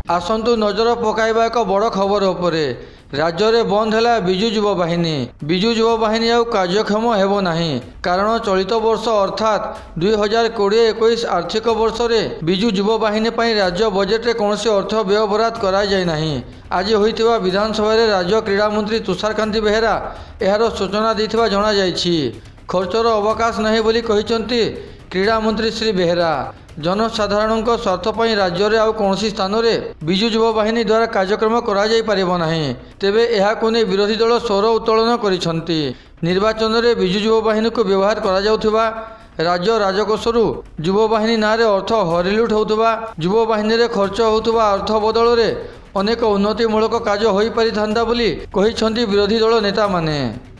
आसंतु नजर पकाइबा एक बड़ खबर उपरे राज्य में बंद है विजु युवा बाहिनी। विजु युवा बाहिनी आउ कार्यक्षम हेबो नाही कारण चलित वर्ष अर्थात 2020-21 आर्थिक वर्ष में विजु युवा बाहिनी पर राज्य बजेट में कौन अर्थ व्यय बराद करा जाय नाही। आज होइथिबा विधानसभा रे राज्य क्रीड़ा मंत्री तुषारकांति बेहेरा एहार सूचना देथिबा जणा जायछि। खर्चर अवकाश नहीं बोली कहिसंती क्रीड़ा मंत्री श्री बेहेरा। जनसाधारण स्वार्थ पर राज्य में आउ कौन स्थान में विजु युवा बाहिनी द्वारा कार्यक्रम करा तेबे एहाकु नै विरोधी दल स्वर उत्तोलन करिसंती। निर्वाचन में विजु युवा बाहिनी को व्यवहार करा जाउथिबा राज्य राजकोषरु युवा बाहिनी नारे अर्थ हरिलुट होउथबा युवा बाहिनी रे खर्च होउथबा अर्थ बदल रे अनेक उन्नतिमूलक कार्य होई परिथांता बोली कहिसंती विरोधी दल नेता माने।